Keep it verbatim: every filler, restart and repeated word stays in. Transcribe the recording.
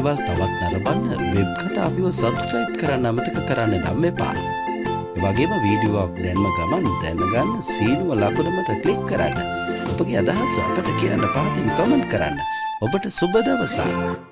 දේවල් තවත් නරඹන්න වෙබ් කතා අපිව සබ්ස්ක්‍රයිබ් කරන්න අමතක කරන්න නම් එපා. ඒ වගේම වීඩියෝවක් දැන්ම ගමන් දැනගන්න සීනුව ලකුණ මත ක්ලික් කරන්න. ඔබගේ අදහස් අපට කියන්න පහතින් කමෙන්ට් කරන්න. ඔබට සුබ දවසක්.